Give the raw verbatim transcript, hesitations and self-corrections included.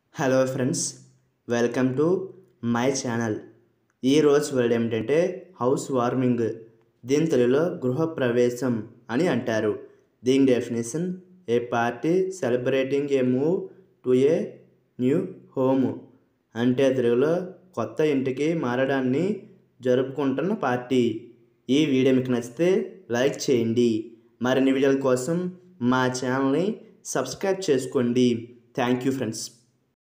Hello friends, welcome to my channel. ఈరోజు word ఏమిటంటే housewarming. దీని తెలుగులో గృహప్రవేశం అని అంటారు. దీని definition: a party celebrating a move to a new home. అంటే తెలుగులో కొత్త ఇంటికి మారడాన్ని జరుపుకుంటున్న పార్టీ. ఈ వీడియో మీకు నచ్చితే లైక్ చేయండి. మరిన్ని వీడియోల కోసం మా ఛానల్ని సబ్స్క్రైబ్ చేసుకోండి. Thank you friends.